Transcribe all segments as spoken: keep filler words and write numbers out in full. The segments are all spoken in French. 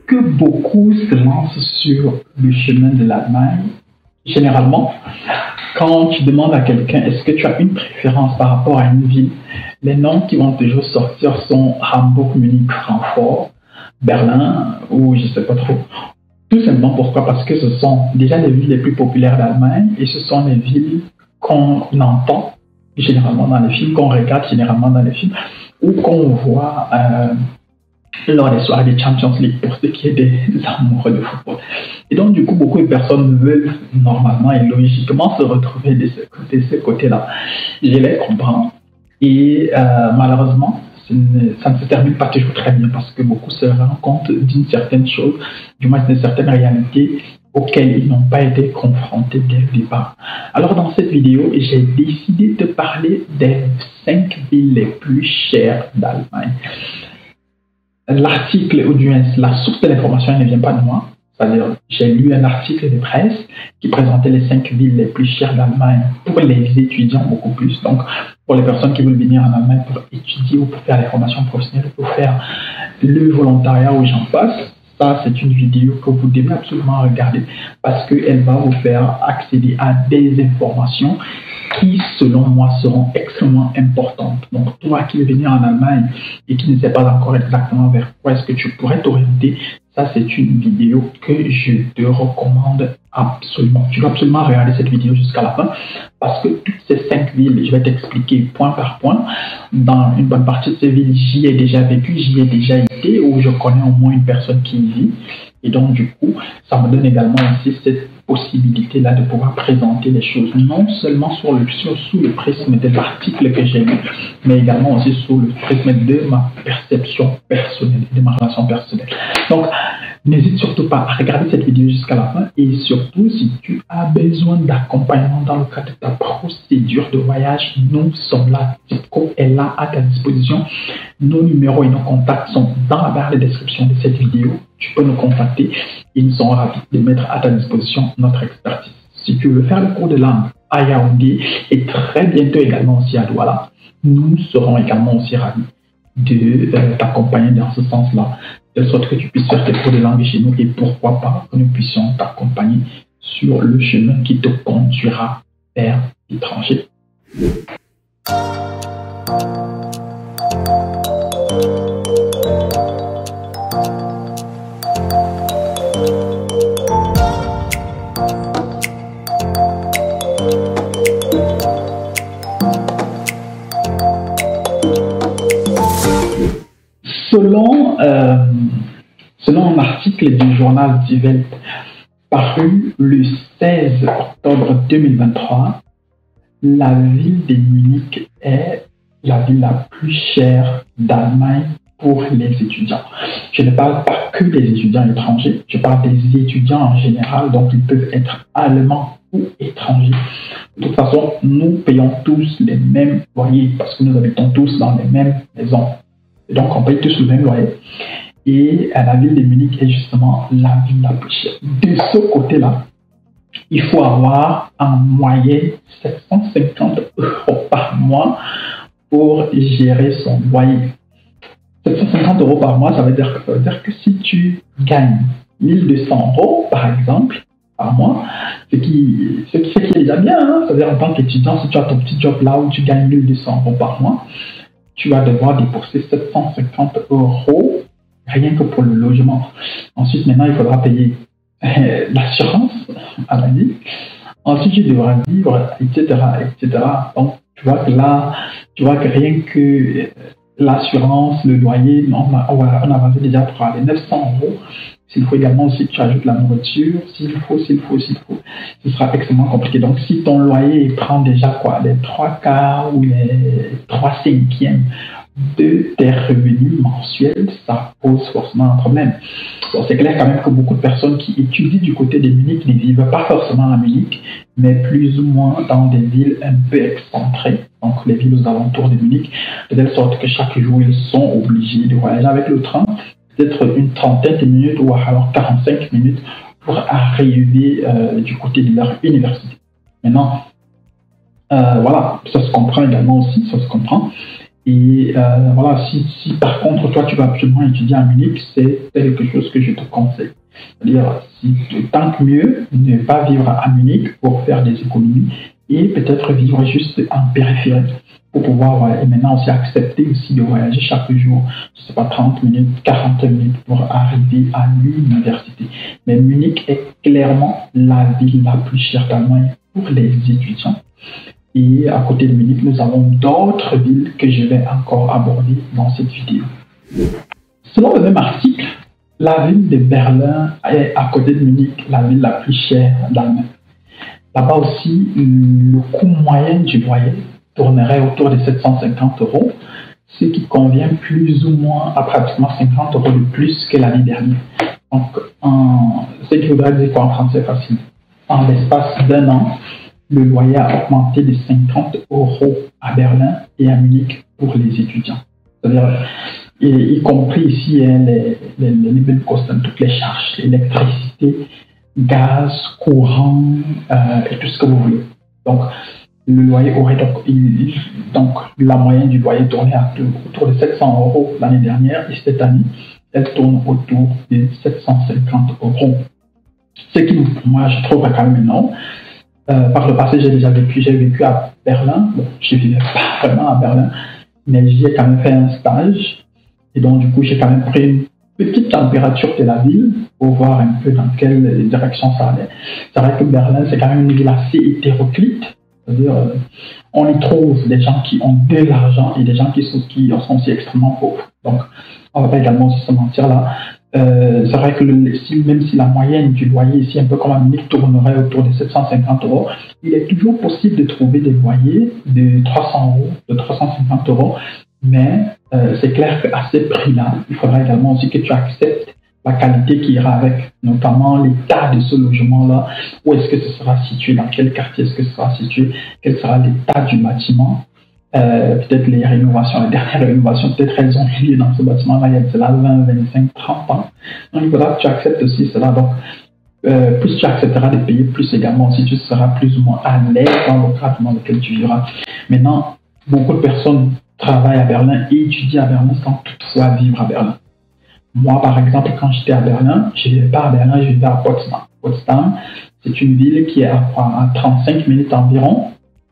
que beaucoup se lancent sur le chemin de l'Allemagne, généralement, quand tu demandes à quelqu'un est-ce que tu as une préférence par rapport à une ville, les noms qui vont toujours sortir sont Hambourg, Munich, Francfort, Berlin ou je ne sais pas trop. Tout simplement pourquoi? Parce que ce sont déjà les villes les plus populaires d'Allemagne et ce sont les villes qu'on entend généralement dans les films, qu'on regarde généralement dans les films ou qu'on voit euh, lors des soirées des Champions League pour ceux qui est des amoureux de football. Et donc, du coup, beaucoup de personnes veulent normalement et logiquement se retrouver de ce, de ce côté-là. Je les comprends. Et euh, malheureusement, ne, ça ne se termine pas toujours très bien parce que beaucoup se rendent compte d'une certaine chose, du moins d'une certaine réalité auxquelles ils n'ont pas été confrontés dès le départ. Alors, dans cette vidéo, j'ai décidé de parler des cinq villes les plus chères d'Allemagne. L'article, ou du moins la source de l'information ne vient pas de moi. C'est-à-dire, j'ai lu un article de presse qui présentait les cinq villes les plus chères d'Allemagne pour les étudiants beaucoup plus. Donc, pour les personnes qui veulent venir en Allemagne pour étudier ou pour faire les formations professionnelles, pour faire le volontariat ou j'en passe. Ça, c'est une vidéo que vous devez absolument regarder parce qu'elle va vous faire accéder à des informations qui, selon moi, seront extrêmement importantes. Donc, toi qui veux venir en Allemagne et qui ne sais pas encore exactement vers quoi est-ce que tu pourrais t'orienter, ça, c'est une vidéo que je te recommande absolument. Tu dois absolument regarder cette vidéo jusqu'à la fin parce que toutes ces cinq villes, je vais t'expliquer point par point. Dans une bonne partie de ces villes, j'y ai déjà vécu, j'y ai déjà été ou je connais au moins une personne qui y vit. Et donc, du coup, ça me donne également aussi cette possibilité-là de pouvoir présenter les choses, non seulement sur le, sur, sous le prisme de l'article que j'ai lu, mais également aussi sous le prisme de ma perception personnelle, de ma relation personnelle. Donc, n'hésite surtout pas à regarder cette vidéo jusqu'à la fin et surtout, si tu as besoin d'accompagnement dans le cadre de ta procédure de voyage, nous sommes là. Tipco est là à ta disposition. Nos numéros et nos contacts sont dans la barre de description de cette vidéo. Tu peux nous contacter et nous serons ravis de mettre à ta disposition notre expertise. Si tu veux faire le cours de langue à Yaoundé et très bientôt également aussi à Douala, nous serons également aussi ravis de euh, t'accompagner dans ce sens-là, de sorte que tu puisses faire tes cours de langue chez nous et pourquoi pas que nous puissions t'accompagner sur le chemin qui te conduira vers l'étranger. Selon, euh, selon un article du journal Die Welt paru le seize octobre deux mille vingt-trois, la ville de Munich est la ville la plus chère d'Allemagne pour les étudiants. Je ne parle pas que des étudiants étrangers, je parle des étudiants en général, donc ils peuvent être allemands ou étrangers. De toute façon, nous payons tous les mêmes loyers parce que nous habitons tous dans les mêmes maisons. Et donc, on paye tous le même loyer. Et la ville de Munich est justement la ville la plus chère. De ce côté-là, il faut avoir en moyenne sept cent cinquante euros par mois pour gérer son loyer. sept cent cinquante euros par mois, ça veut dire, ça veut dire que si tu gagnes mille deux cents euros, par exemple, par mois, ce qui, ce qui, ce qui est déjà bien, hein, c'est-à-dire en tant qu'étudiant, si tu as ton petit job là où tu gagnes mille deux cents euros par mois, tu vas devoir débourser sept cent cinquante euros rien que pour le logement. Ensuite, maintenant, il faudra payer euh, l'assurance à la vie. Ensuite, tu devras vivre, et cetera, et cetera. Donc, tu vois que là, tu vois que rien que euh, l'assurance, le loyer, on a, on a, on a déjà pour les neuf cents euros. S'il faut également aussi que tu ajoutes la nourriture, s'il faut, s'il faut, s'il faut, ce sera extrêmement compliqué. Donc, si ton loyer prend déjà quoi, les trois quarts ou les trois cinquièmes de tes revenus mensuels, ça pose forcément un problème. Bon, c'est clair quand même que beaucoup de personnes qui étudient du côté de Munich ne vivent pas forcément à Munich, mais plus ou moins dans des villes un peu excentrées, donc les villes aux alentours de Munich, de telle sorte que chaque jour, ils sont obligés de voyager avec le train, peut-être une trentaine de minutes ou alors quarante-cinq minutes pour arriver euh, du côté de leur université. Maintenant, euh, voilà, ça se comprend également aussi, ça se comprend. Et euh, voilà, si, si par contre toi tu vas absolument étudier à Munich, c'est quelque chose que je te conseille. C'est-à-dire, si, tant que mieux, ne pas vivre à Munich pour faire des économies et peut-être vivre juste en périphérie pour pouvoir, voilà, et maintenant aussi accepter aussi de voyager chaque jour, je sais pas, trente minutes, quarante minutes pour arriver à l'université. Mais Munich est clairement la ville la plus chère d'Allemagne pour les étudiants. Et à côté de Munich, nous avons d'autres villes que je vais encore aborder dans cette vidéo. Selon le même article, la ville de Berlin est à côté de Munich la ville la plus chère d'Allemagne. Là-bas aussi, le coût moyen du loyer tournerait autour de sept cent cinquante euros, ce qui convient plus ou moins à pratiquement cinquante euros de plus que l'année dernière. Donc, en, ce qui voudrait dire quoi en français facile? En l'espace d'un an, le loyer a augmenté de cinquante euros à Berlin et à Munich pour les étudiants. C'est-à-dire, y, y compris ici hein, les, les, les living costs, toutes les charges, l'électricité, gaz, courant euh, et tout ce que vous voulez. Donc, le loyer aurait donc, il, donc la moyenne du loyer tournait à, autour de sept cents euros l'année dernière et cette année, elle tourne autour de sept cent cinquante euros. Ce qui, pour moi, je trouve quand même énorme. Euh, par le passé, j'ai déjà vécu, j'ai vécu à Berlin. Bon, je ne vivais pas vraiment à Berlin, mais j'y ai quand même fait un stage. Et donc, du coup, j'ai quand même pris une petite température de la ville pour voir un peu dans quelle direction ça allait. C'est vrai que Berlin, c'est quand même une ville assez hétéroclite. C'est-à-dire, euh, on y trouve des gens qui ont de l'argent et des gens qui sont, qui sont aussi extrêmement pauvres. Donc, on ne va pas également se mentir là. Euh, c'est vrai que le, si, même si la moyenne du loyer ici, un peu comme à Munich, tournerait autour de sept cent cinquante euros, il est toujours possible de trouver des loyers de trois cents euros, de trois cent cinquante euros. Mais euh, c'est clair qu'à ces prix-là, il faudra également aussi que tu acceptes la qualité qui ira avec, notamment l'état de ce logement-là, où est-ce que ce sera situé, dans quel quartier est-ce que ce sera situé, quel sera l'état du bâtiment, euh, peut-être les rénovations, les dernières rénovations, peut-être elles ont lieu dans ce bâtiment-là, il y a de cela vingt, vingt-cinq, trente ans. Donc il faudra que tu acceptes aussi cela. Donc, euh, plus tu accepteras de payer, plus également si tu seras plus ou moins à l'aise dans le cadre dans lequel tu vivras. Maintenant, beaucoup de personnes travaillent à Berlin et étudient à Berlin sans toutefois vivre à Berlin. Moi, par exemple, quand j'étais à Berlin, je ne vivais pas à Berlin, je vivais à Potsdam. Potsdam, c'est une ville qui est à, à trente-cinq minutes environ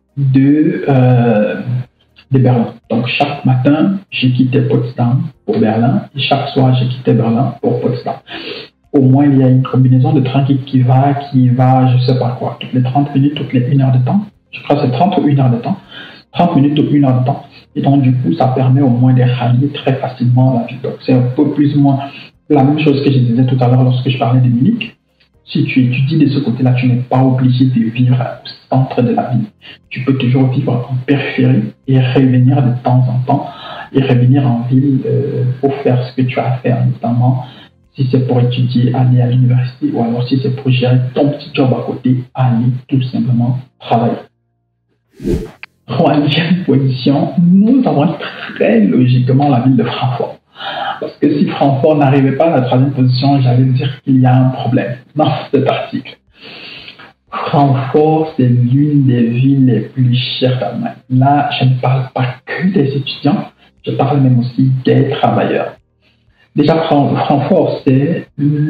de, euh, de Berlin. Donc, chaque matin, j'ai quitté Potsdam pour Berlin et chaque soir, j'ai quitté Berlin pour Potsdam. Au moins, il y a une combinaison de trains qui, qui va, qui va, je ne sais pas quoi, toutes les trente minutes, toutes les une heure de temps. Je crois que c'est trente ou une heure de temps. trente minutes ou une heure de temps. Et donc, du coup, ça permet au moins de rallier très facilement la ville. Donc, c'est un peu plus ou moins la même chose que je disais tout à l'heure lorsque je parlais de Munich. Si tu étudies de ce côté-là, tu n'es pas obligé de vivre au centre de la ville. Tu peux toujours vivre en périphérie et revenir de temps en temps et revenir en ville euh, pour faire ce que tu as à faire, notamment si c'est pour étudier, aller à l'université ou alors si c'est pour gérer ton petit job à côté, aller tout simplement travailler. Troisième position, nous avons très logiquement la ville de Francfort. Parce que si Francfort n'arrivait pas à la troisième position, j'allais dire qu'il y a un problème dans cet article. Francfort, c'est l'une des villes les plus chères d'Allemagne. Là, je ne parle pas que des étudiants, je parle même aussi des travailleurs. Déjà, Francfort, c'est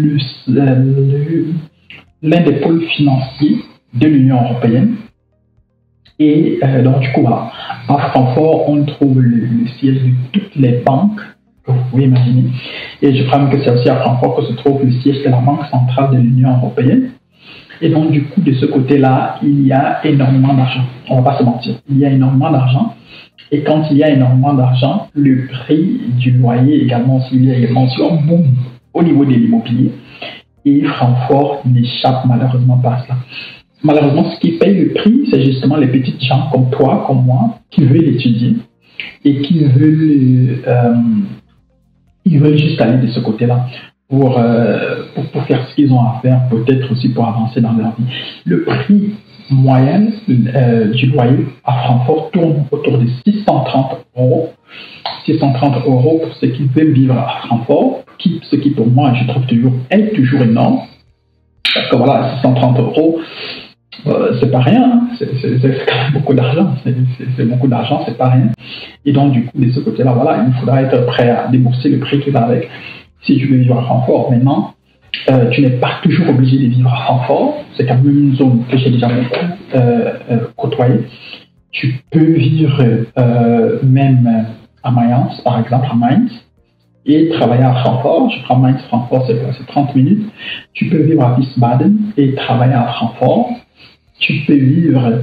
l'un des pôles financiers de l'Union européenne. Et euh, donc, du coup, voilà. À Francfort, on trouve le, le siège de toutes les banques que vous pouvez imaginer. Et je crois même que c'est aussi à Francfort que se trouve le siège de la Banque centrale de l'Union européenne. Et donc, du coup, de ce côté-là, il y a énormément d'argent. On ne va pas se mentir. Il y a énormément d'argent. Et quand il y a énormément d'argent, le prix du loyer également, s'il y a également aussi un boom au niveau de l'immobilier. Et Francfort n'échappe malheureusement pas à cela. Malheureusement, ce qui paye le prix, c'est justement les petites gens comme toi, comme moi, qui veulent étudier et qui veulent, euh, ils veulent juste aller de ce côté-là pour, euh, pour, pour faire ce qu'ils ont à faire, peut-être aussi pour avancer dans leur vie. Le prix moyen euh, du loyer à Francfort tourne autour de six cent trente euros. six cent trente euros pour ceux qui veulent vivre à Francfort, qui, ce qui pour moi, je trouve toujours, est toujours énorme. Parce que voilà, six cent trente euros, Euh, c'est pas rien, hein. c'est c'est- c'est quand même beaucoup d'argent, c'est c'est- c'est beaucoup d'argent, c'est pas rien. Et donc, du coup, de ce côté-là, voilà, il faudra être prêt à débourser le prix qui va avec si tu veux vivre à Francfort. Maintenant, euh, tu n'es pas toujours obligé de vivre à Francfort, c'est quand même une zone que j'ai déjà beaucoup euh, euh, côtoyée. Tu peux vivre euh, même à Mayence, par exemple, à Mainz, et travailler à Francfort. Je prends Mainz, Francfort, c'est quoi? C'est trente minutes. Tu peux vivre à Wiesbaden et travailler à Francfort. Tu peux vivre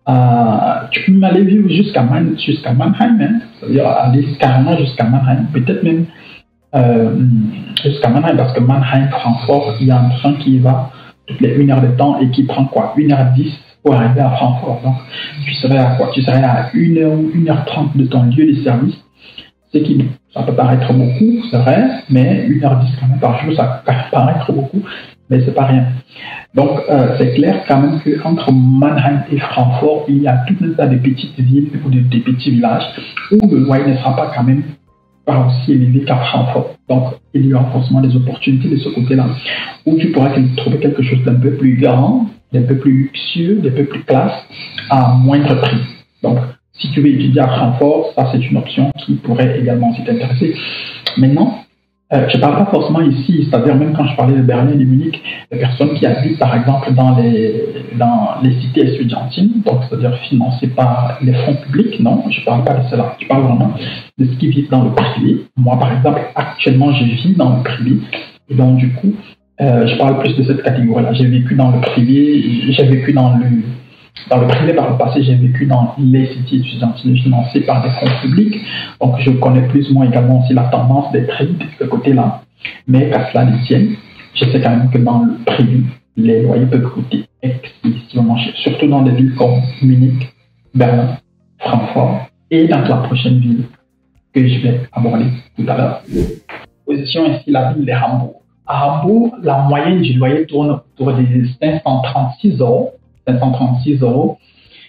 à... Tu peux même aller vivre jusqu'à Man- jusqu'à Mannheim, hein. C'est-à-dire aller carrément jusqu'à Mannheim, peut-être même euh, jusqu'à Mannheim, parce que Mannheim, Francfort, il y a un train qui va toutes les une heure de temps et qui prend quoi? Une heure dix pour arriver à Francfort. Donc, tu serais à quoi? Tu serais à une heure ou une heure trente de ton lieu de service. C'est qui, ça peut paraître beaucoup, c'est vrai, mais une heure dix quand même par jour, ça peut paraître beaucoup, mais c'est pas rien. Donc, euh, c'est clair quand même qu'entre Mannheim et Francfort, il y a tout un tas de petites villes ou de, de petits villages où le loyer ne sera pas quand même pas aussi élevé qu'à Francfort. Donc, il y aura forcément des opportunités de ce côté-là où tu pourras trouver quelque chose d'un peu plus grand, d'un peu plus luxueux, d'un peu plus classe à moindre prix. Donc, si tu veux étudier à Francfort, ça c'est une option qui pourrait également aussi t'intéresser. Maintenant, euh, je ne parle pas forcément ici, c'est-à-dire même quand je parlais de Berlin et de Munich, des personnes qui habitent par exemple dans les, dans les cités estudiantines, donc c'est-à-dire financées par les fonds publics, non, je ne parle pas de cela, je parle vraiment de ceux qui vivent dans le privé. Moi par exemple, actuellement je vis dans le privé, et donc du coup, euh, je parle plus de cette catégorie-là. J'ai vécu dans le privé, j'ai vécu dans le Dans le privé, par le passé, j'ai vécu dans les cités étudiantines financées par des fonds publics. Donc, je connais plus ou moins également aussi la tendance des prix de ce côté-là. Mais qu'à cela ne tienne, je sais quand même que dans le privé, les loyers peuvent coûter excessivement cher. Surtout dans des villes comme Munich, Berlin, Francfort et dans la prochaine ville que je vais aborder tout à l'heure. Position ici, la ville de Hambourg. À Hambourg, la moyenne du loyer tourne autour des cinq cent trente-six euros. cinq cent trente-six euros.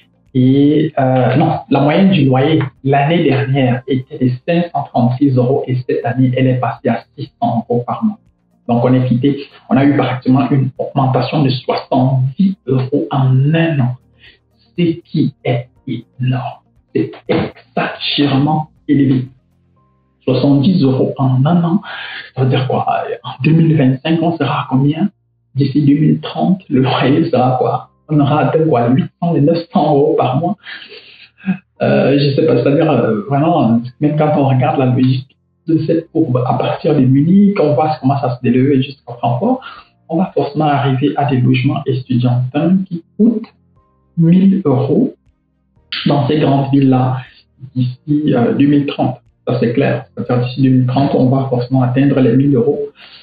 Et euh, non, la moyenne du loyer l'année dernière était de cinq cent trente-six euros et cette année, elle est passée à six cents euros par mois. Donc, on est quitté, on a eu pratiquement une augmentation de soixante-dix euros en un an, ce qui est énorme. C'est exagérément élevé. soixante-dix euros en un an, ça veut dire quoi? En deux mille vingt-cinq, on sera à combien? D'ici deux mille trente, le loyer sera quoi? On aura atteint quoi, huit cents et neuf cents euros par mois. Euh, je ne sais pas, c'est-à-dire euh, vraiment, même quand on regarde la logique de cette courbe à partir de Munich, on voit comment ça se délever jusqu'à Francfort, on va forcément arriver à des logements étudiantins qui coûtent mille euros dans ces grandes villes-là d'ici euh, deux mille trente. Ça c'est clair. C'est-à-dire d'ici deux mille trente, on va forcément atteindre les mille euros.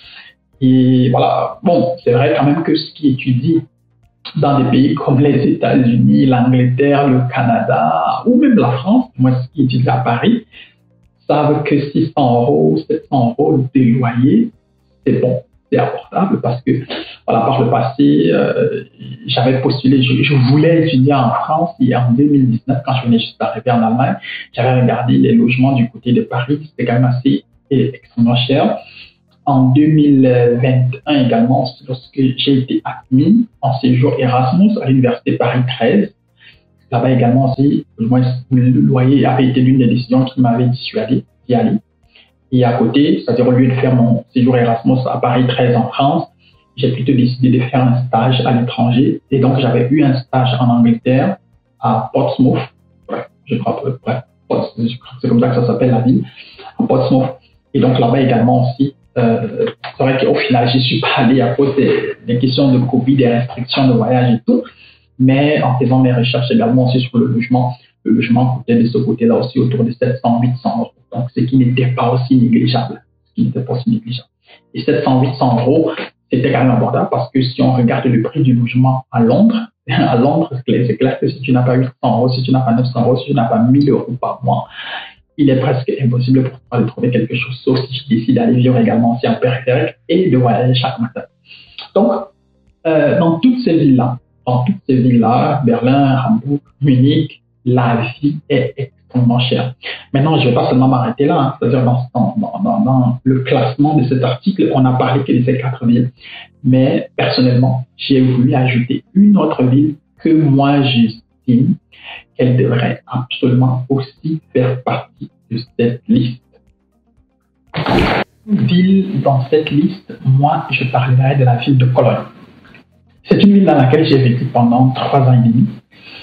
Et voilà, bon, c'est vrai quand même que ce qui étudie dans des pays comme les États-Unis, l'Angleterre, le Canada ou même la France, moi qui étudie à Paris, savent que six cents euros, sept cents euros de loyer, c'est bon, c'est abordable parce que voilà, par le passé, euh, j'avais postulé, je, je voulais étudier en France et en deux mille dix-neuf, quand je venais juste d'arriver en Allemagne, j'avais regardé les logements du côté de Paris, c'était quand même assez extrêmement cher. En deux mille vingt et un également, lorsque j'ai été admis en séjour Erasmus à l'université Paris treize, là-bas également aussi, le loyer avait été l'une des décisions qui m'avait dissuadé d'y aller. Et à côté, c'est-à-dire au lieu de faire mon séjour Erasmus à Paris treize en France, j'ai plutôt décidé de faire un stage à l'étranger. Et donc, j'avais eu un stage en Angleterre, à Portsmouth. Bref, je crois, bref, c'est comme ça que ça s'appelle la ville, à Portsmouth. Et donc, là-bas également aussi, Euh, c'est vrai qu'au final, je ne suis pas allé à cause des, des questions de Covid, des restrictions de voyage et tout. Mais en faisant mes recherches également aussi sur le logement, le logement coûtait de ce côté-là aussi autour de sept cents, huit cents euros. Donc, ce qui n'était pas aussi négligeable. Ce qui n'était pas aussi négligeable. Et sept cents, huit cents euros, c'était quand même abordable parce que si on regarde le prix du logement à Londres, à Londres, c'est clair que si tu n'as pas huit cents euros, si tu n'as pas neuf cents euros, si tu n'as pas mille euros par mois, il est presque impossible pour toi de trouver quelque chose, sauf si tu décides d'aller vivre également aussi en périphérique et de voyager chaque matin. Donc, euh, dans toutes ces villes-là, dans toutes ces villes-là, Berlin, Hambourg, Munich, la vie est extrêmement chère. Maintenant, je ne vais pas seulement m'arrêter là, hein, c'est-à-dire dans, dans, dans, dans le classement de cet article, on n'a parlé que de ces quatre villes. Mais personnellement, j'ai voulu ajouter une autre ville que moi j'estime qu'elle devrait absolument aussi faire partie de cette liste. Ville dans cette liste, moi je parlerai de la ville de Cologne. C'est une ville dans laquelle j'ai vécu pendant trois ans et demi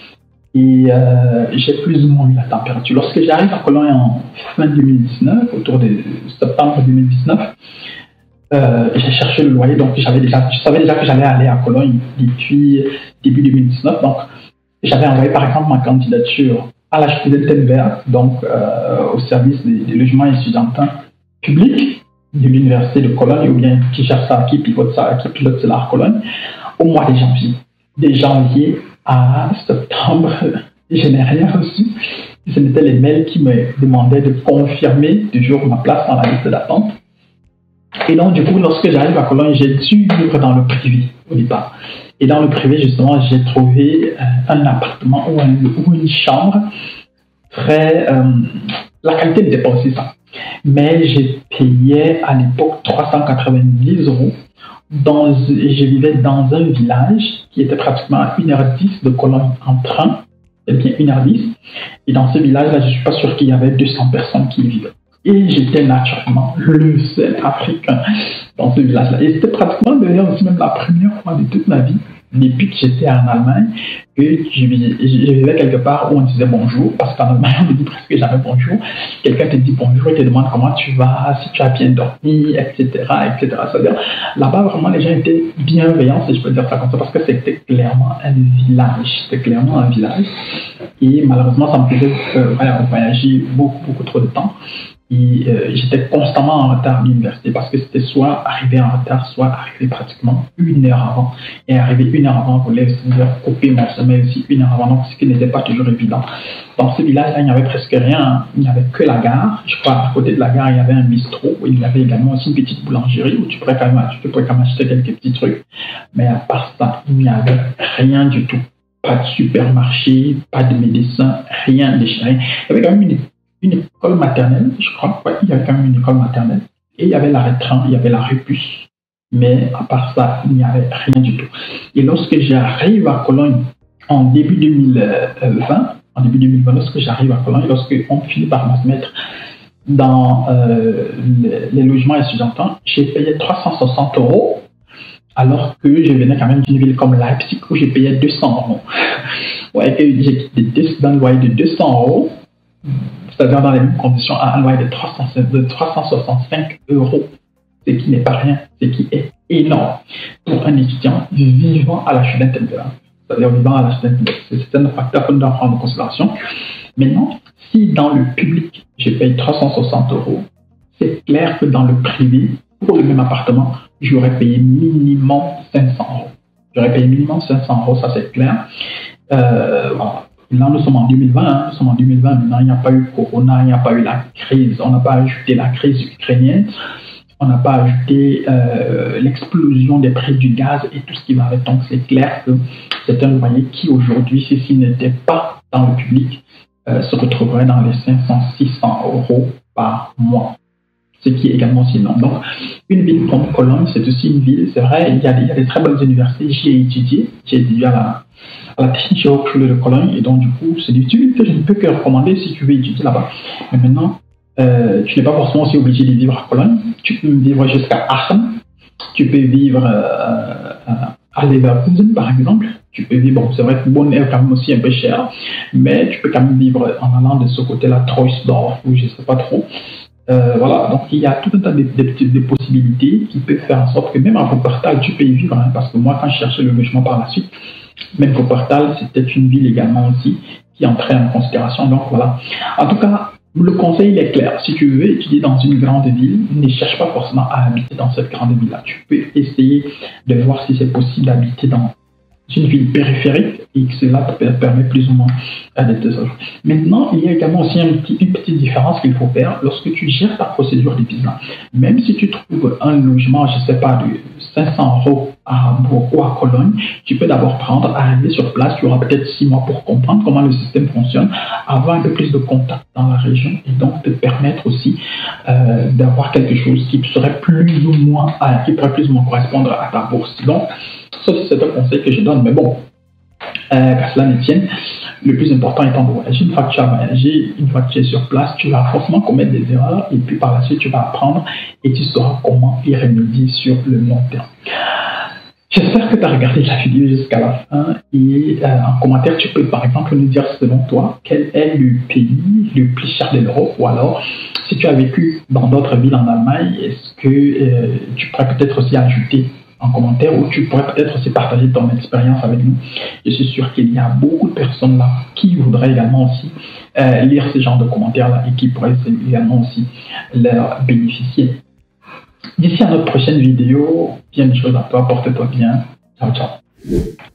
et euh, j'ai plus ou moins eu la température. Lorsque j'arrive à Cologne en fin deux mille dix-neuf, autour de septembre deux mille dix-neuf, euh, j'ai cherché le loyer, donc j'avais déjà, je savais déjà que j'allais aller à Cologne depuis début deux mille dix-neuf, donc j'avais envoyé par exemple ma candidature à la Studentenwerk, donc euh, au service des, des logements étudiantins publics de l'université de Cologne, ou bien qui gère ça, qui pilote ça, qui pilote cela à Cologne, au mois de janvier. De janvier à septembre, je n'ai rien reçu. Ce n'étaient les mails qui me demandaient de confirmer toujours ma place dans la liste d'attente. Et donc, du coup, lorsque j'arrive à Cologne, j'ai dû vivre dans le privé au départ. Et dans le privé, justement, j'ai trouvé euh, un appartement ou, un, ou une chambre très... Euh, la qualité n'était pas aussi ça. Mais j'ai payé à l'époque trois cent quatre-vingt-dix euros. Dans, je vivais dans un village qui était pratiquement à une heure dix de Cologne en train. Eh bien, une heure dix. Et dans ce village-là, je ne suis pas sûr qu'il y avait deux cents personnes qui y vivaient. Et j'étais naturellement le seul Africain dans ce village-là. Et c'était pratiquement d'ailleurs aussi même la première fois de toute ma vie, depuis que j'étais en Allemagne, que je vivais quelque part où on disait bonjour, parce qu'en Allemagne, on ne dit presque jamais bonjour. Quelqu'un te dit bonjour et te demande comment tu vas, si tu as bien dormi, et cetera, et cetera. C'est-à-dire, là-bas, vraiment, les gens étaient bienveillants, si je peux dire ça comme ça, parce que c'était clairement un village. C'était clairement un village. Et malheureusement, ça me faisait euh, voilà, voyager beaucoup, beaucoup trop de temps. Et euh, j'étais constamment en retard à l'université parce que c'était soit arrivé en retard, soit arrivé pratiquement une heure avant. Et arrivé une heure avant, voulait aussi dire couper mon sommeil aussi une heure avant, donc ce qui n'était pas toujours évident. Dans ce village-là, il n'y avait presque rien, il n'y avait que la gare. Je crois à côté de la gare, il y avait un bistrot, il y avait également aussi une petite boulangerie où tu pourrais quand même, tu pourrais quand même acheter quelques petits trucs. Mais à part ça, il n'y avait rien du tout. Pas de supermarché, pas de médecin, rien de rien. Il y avait quand même une une école maternelle, je crois. Ouais, il y avait quand même une école maternelle. Et il y avait l'arrêt de train, il y avait la Répus. Mais à part ça, il n'y avait rien du tout. Et lorsque j'arrive à Cologne en début deux mille vingt, en début deux mille vingt, lorsque j'arrive à Cologne, lorsque on finit par me mettre dans euh, les, les logements étudiantins, j'ai payé trois cent soixante euros, alors que je venais quand même d'une ville comme Leipzig où j'ai payé deux cents euros. Ouais, que j'ai quitté dans le loyer de deux cents euros. C'est-à-dire dans les mêmes conditions, à un loyer de trois cent soixante-cinq euros, ce qui n'est pas rien, ce qui est énorme pour un étudiant vivant à la Studentenwerk. C'est-à-dire vivant à la Studentenwerk. C'est un facteur qu'on doit prendre en considération. Maintenant, si dans le public, je paye trois cent soixante euros, c'est clair que dans le privé, pour le même appartement, j'aurais payé minimum cinq cents euros. J'aurais payé minimum cinq cents euros, ça c'est clair. Euh, voilà. Là, nous sommes en deux mille vingt, hein. Nous sommes en deux mille vingt, maintenant, il n'y a pas eu Corona, il n'y a pas eu la crise, on n'a pas ajouté la crise ukrainienne, on n'a pas ajouté euh, l'explosion des prix du gaz et tout ce qui va avec. Donc, c'est clair que c'est un loyer qui, aujourd'hui, si s'il n'était pas dans le public, euh, se retrouverait dans les cinq cents à six cents euros par mois. Ce qui est également si énorme. Donc, une ville comme Cologne, c'est aussi une ville, c'est vrai, il y, a des, il y a des très bonnes universités. J'y ai étudié, j'ai étudié à la, à la Technische Hochschule de Cologne, et donc, du coup, c'est des études que je ne peux que recommander si tu veux étudier là-bas. Mais maintenant, euh, tu n'es pas forcément aussi obligé de vivre à Cologne. Tu peux vivre jusqu'à Aachen, tu peux vivre euh, à Leverkusen, par exemple. Tu peux vivre, bon, c'est vrai que Bonn est quand même aussi un peu cher, mais tu peux quand même vivre en allant de ce côté-là, Troisdorf, ou je ne sais pas trop. Euh, voilà, donc il y a tout un tas de, de, de, de possibilités qui peuvent faire en sorte que même à Wuppertal, tu peux y vivre, hein, parce que moi, quand je cherchais le logement par la suite, même Wuppertal, c'était une ville également aussi qui entrait en considération. Donc voilà. En tout cas, le conseil il est clair. Si tu veux étudier dans une grande ville, ne cherche pas forcément à habiter dans cette grande ville-là. Tu peux essayer de voir si c'est possible d'habiter dans une ville périphérique et que cela te permet plus ou moins de te sortir. Maintenant, il y a également aussi un petit, une petite différence qu'il faut faire lorsque tu gères ta procédure de visa. Même si tu trouves un logement, je ne sais pas, de cinq cents euros à Hambourg ou à Cologne, tu peux d'abord prendre, arriver sur place, tu auras peut-être six mois pour comprendre comment le système fonctionne, avoir un peu plus de contact dans la région et donc te permettre aussi euh, d'avoir quelque chose qui serait plus ou moins, qui pourrait plus ou moins correspondre à ta bourse. Donc, ça, c'est un conseil que je donne, mais bon, euh, qu'à cela ne tienne, le plus important étant de voyager. Une fois que tu as voyagé, une fois que tu es sur place, tu vas forcément commettre des erreurs et puis par la suite, tu vas apprendre et tu sauras comment y remédier sur le long terme. J'espère que tu as regardé la vidéo jusqu'à la fin et euh, en commentaire, tu peux par exemple nous dire selon toi quel est le pays le plus cher de l'Europe ou alors si tu as vécu dans d'autres villes en Allemagne, est-ce que euh, tu pourrais peut-être aussi ajouter en commentaire ou tu pourrais peut-être aussi partager ton expérience avec nous. Je suis sûr qu'il y a beaucoup de personnes là qui voudraient également aussi euh, lire ce genre de commentaires là et qui pourraient également aussi leur bénéficier. D'ici à notre prochaine vidéo, bien des choses à toi, porte-toi bien. Ciao, ciao.